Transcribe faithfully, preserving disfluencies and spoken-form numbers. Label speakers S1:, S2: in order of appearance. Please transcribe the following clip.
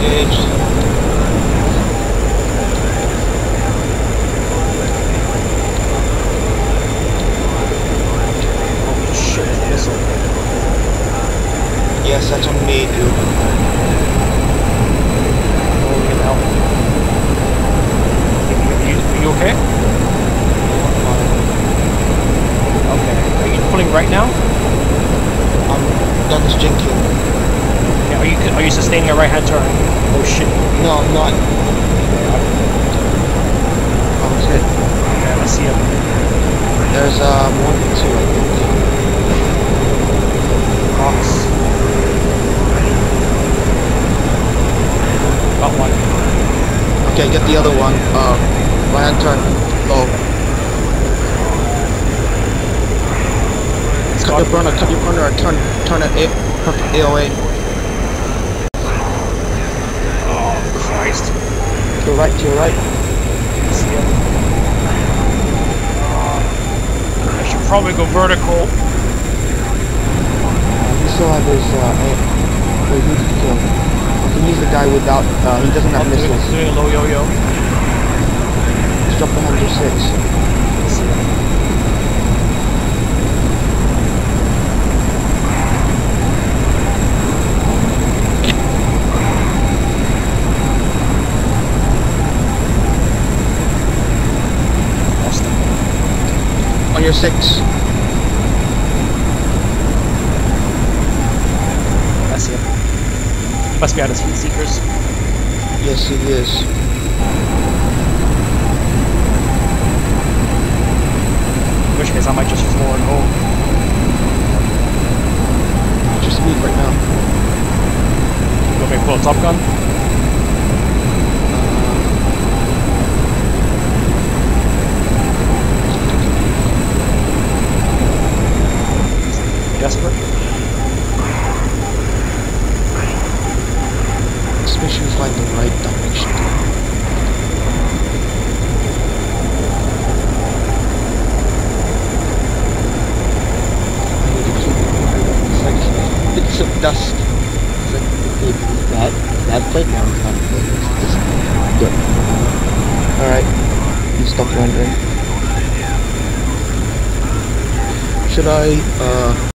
S1: engaged.
S2: Oh shit, there's a missile.
S1: Yes, that's on me, dude.
S2: Oh, get out. Are you, are you okay? Okay. Are you pulling right now?
S1: I'm done this jinking.
S2: Yeah, are you are you sustaining a right hand turn? Oh shit.
S1: No, I'm not. I was hit.
S2: Okay, let's see him.
S1: There's um one and two, I think.
S2: Cox. Got one.
S1: Okay, get the other one. Uh, right hand turn. Oh. Cut your burner, cut your burner, and turn, turn it A, A O A.
S2: Oh Christ.
S1: To your right, to your right.
S2: See him. I should probably go vertical.
S1: He still have his uh, A. Wait, who's the kill? I can use the guy without, uh, he doesn't have
S2: I'm doing,
S1: missiles.
S2: doing a low yo-yo.
S1: Let's drop the one hundred six.
S2: See him. Lost him.
S1: On your six.
S2: I see him. He must be out of heat seekers.
S1: Yes, he is.
S2: In which case I might just floor and home.
S1: Just speed right now.
S2: You want me to pull a Top Gun? Desperate?
S1: Especially find the right direction. I need to keep it's like bits of dust. It's like okay, that that plate now is not good. It's just good. Alright. You stop rendering. Should I uh